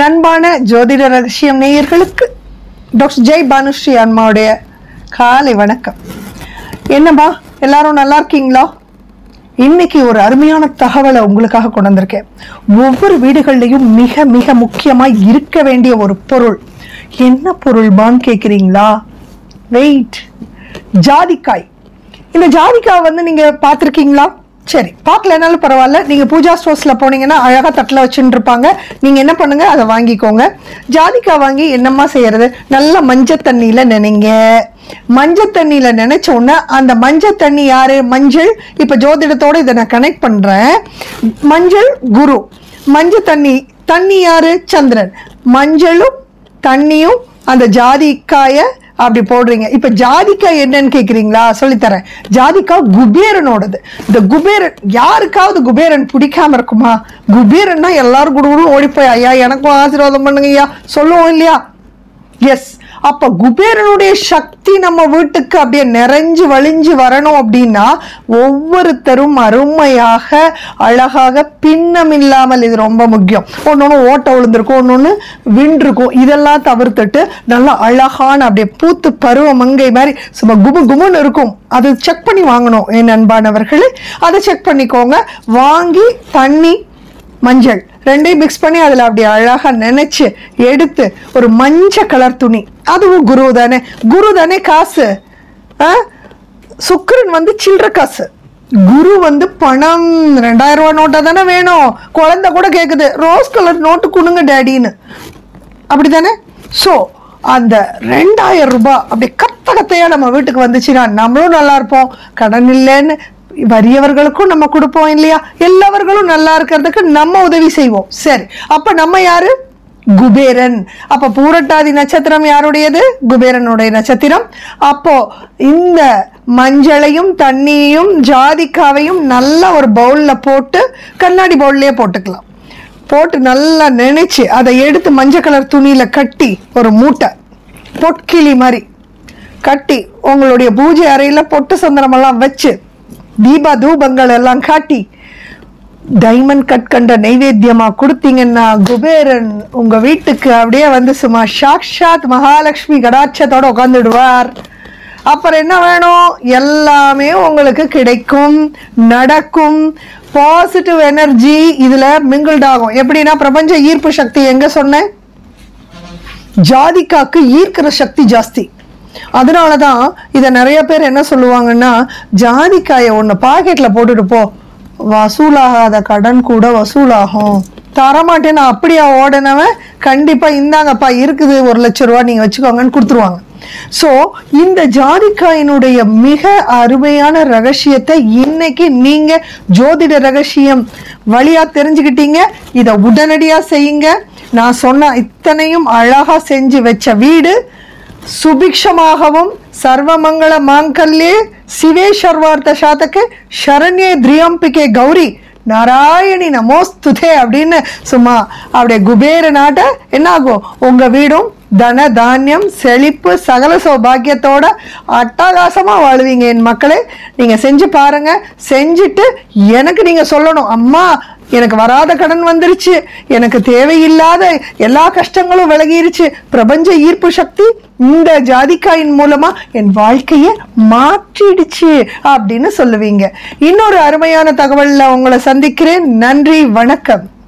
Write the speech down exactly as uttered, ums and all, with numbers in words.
என் அன்பான ஜோதிட ரகசியம் நேயர்களுக்கு டாக்டர் ஜெய் பானுஸ்ரீ அம்மாவுடைய காலை வணக்கம். என்னப்பா எல்லாரும் நல்லா இருக்கீங்களா? இன்னைக்கு ஒரு அருமையான தகவலை உங்களுக்காக கொண்டு வந்திருக்கேன். ஒவ்வொரு வீடுகள்லையும் மிக மிக முக்கியமா இருக்க வேண்டிய ஒரு பொருள். என்ன பொருள்பான்னு கேக்குறீங்களா? வெயிட், ஜாதிக்காய். இந்த ஜாதிக்காய் வந்து நீங்க பார்த்துருக்கீங்களா? சரி, பார்க்கலனாலும் பரவாயில்ல. நீங்கள் பூஜா ஸ்டோர்ஸில் போனீங்கன்னா அழகாக தட்டில் வச்சுட்டு இருப்பாங்க. நீங்கள் என்ன பண்ணுங்க, அதை வாங்கிக்கோங்க. ஜாதிக்காய் வாங்கி என்னம்மா செய்யறது? நல்லா மஞ்சள் தண்ணியில் நினைங்க. மஞ்சள் தண்ணியில் நினைச்ச உடனே அந்த மஞ்சள் தண்ணி யாரு? மஞ்சள். இப்போ ஜோதிடத்தோடு இதை நான் கனெக்ட் பண்ணுறேன். மஞ்சள் குரு, மஞ்சள் தண்ணி. தண்ணி யாரு? சந்திரன். மஞ்சளும் தண்ணியும் அந்த ஜாதிக்காயை அப்படி போடுறீங்க. இப்ப ஜாதிக்காய் என்னன்னு கேக்குறீங்களா? சொல்லித்தரேன். ஜாதிக்காய் குபேரனோடது. இந்த குபேரன் யாருக்காவது குபேரன் பிடிக்காம இருக்குமா? குபேரன்னா எல்லாரும் கூட ஓடி போய் ஐயா எனக்கும் ஆசீர்வாதம் பண்ணுங்க ஐயா சொல்லுவோம் இல்லையா? எஸ். அப்ப குபேரனுடைய சக்தி நம்ம வீட்டுக்கு அப்படியே நிறைஞ்சு வழிஞ்சு வரணும் அப்படின்னா ஒவ்வொருத்தரும் அருமையாக அழகாக பின்னம் இல்லாமல், இது ரொம்ப முக்கியம். ஒன்னொன்னு ஓட்ட விழுந்திருக்கும், ஒன்னொன்னு விண்டிருக்கும். இதெல்லாம் தவிர்த்துட்டு நல்லா அழகான அப்படியே பூத்து பருவ மங்கை மாதிரி சும்மா குபு குமுன்னு இருக்கும். அது செக் பண்ணி வாங்கணும் என் அன்பானவர்களே. அதை செக் பண்ணிக்கோங்க. வாங்கி தண்ணி மஞ்சள் ரெண்டையும் மிக்ஸ் பண்ணி அதில் அப்படி அழகாக நினைச்சு எடுத்து ஒரு மஞ்சள் கலர் துணி. அதுவும் குரு தானே. குரு தானே காசு. சுக்கிரன் வந்து சில்லற காசு. குரு வந்து பணம். ரெண்டாயிரம் ரூபாய் நோட்டா தானே வேணும். குழந்தை கூட கேட்குது ரோஸ் கலர் நோட்டு கொடுங்க டேடின்னு, அப்படித்தானே? ஸோ அந்த ரெண்டாயிரம் ரூபாய் அப்படி கத்த கத்தையா நம்ம வீட்டுக்கு வந்துச்சுன்னா நம்மளும் நல்லா இருப்போம். கடன் இல்லைன்னு வறியவர்களுக்கும் நம்ம கொடுப்போம் இல்லையா? எல்லாவர்களும் நல்லா இருக்கிறதுக்கு நம்ம உதவி செய்வோம். சரி, அப்ப நம்ம யாரு? குபேரன். அப்ப பூரட்டாதி நட்சத்திரம் யாருடையது? குபேரனுடைய நட்சத்திரம். அப்போ இந்த மஞ்சளையும் தண்ணியையும் ஜாதிக்காவையும் நல்லா ஒரு பவுல்ல போட்டு, கண்ணாடி பவுல்லையே போட்டுக்கலாம். போட்டு நல்லா நினைச்சு அதை எடுத்து மஞ்சள் கலர் துணியில கட்டி ஒரு மூட்டை பொட்கிளி மாதிரி கட்டி உங்களுடைய பூஜை அறையில பொட்டு சந்திரமெல்லாம் வச்சு தீபா தூபங்கள் எல்லாம் காட்டி டைமண்ட் கட் கண்ட நைவேத்தியமா கொடுத்தீங்கன்னா குபேரன் உங்க வீட்டுக்கு அப்படியே வந்து சும்மா சாக்ஷாத் மகாலட்சுமி கடாட்சத்தோட உட்காந்துடுவார். அப்புறம் என்ன வேணும்? எல்லாமே உங்களுக்கு கிடைக்கும், நடக்கும். பாசிட்டிவ் எனர்ஜி இதுல மிங்கிள்ட் ஆகும். எப்படின்னா பிரபஞ்ச ஈர்ப்பு சக்தி எங்க சொன்னேன்? ஜாதிக்காக்கு ஈர்க்கிற சக்தி ஜாஸ்தி. அதனாலதான் இதை நிறைய பேர் என்ன சொல்லுவாங்கன்னா, ஜாதிக்காயை ஒன்று பாக்கெட்ல போட்டுட்டு போ, வசூலாகாத கடன் கூட வசூலாகும். தரமாட்டேன்னு அப்படியா ஓடனவன் கண்டிப்பா இந்தாங்கப்பா இருக்குது ஒரு லட்சம் ரூபா நீங்க வச்சுக்கோங்கன்னு கொடுத்துருவாங்க. ஸோ இந்த ஜாதிக்காயினுடைய மிக அருமையான ரகசியத்தை இன்னைக்கு நீங்க ஜோதிட ரகசியம் வழியா தெரிஞ்சுக்கிட்டீங்க. இதை உடனடியா செய்யுங்க. நான் சொன்ன இத்தனையும் அழகா செஞ்சு வச்ச வீடு சுபிக்ஷமாகவும் சர்வமங்கள மாங்கல்யே சிவே சர்வார்த்த சாதகே சரண்யே திரியம்பிகே கௌரி நாராயணி நமோஸ்துதே அப்படின்னு சும்மா அப்படியே குபேர நாட்ட என்ன ஆகும்? உங்க வீடும் தன தானியம் செழிப்பு சகல சௌபாகியத்தோட அட்டகாசமா வாழ்வீங்க என் மக்களே. நீங்க செஞ்சு பாருங்க. செஞ்சுட்டு எனக்கு நீங்க சொல்லணும், அம்மா எனக்கு வராத கடன் வந்துருச்சு, எனக்கு தேவையில்லாத எல்லா கஷ்டங்களும் விலகிருச்சு, பிரபஞ்ச ஈர்ப்பு சக்தி இந்த ஜாதிக்காயின் மூலமா என் வாழ்க்கைய மாற்றிடுச்சு அப்படின்னு சொல்லுவீங்க. இன்னொரு அருமையான தகவல்ல உங்களை சந்திக்கிறேன். நன்றி, வணக்கம்.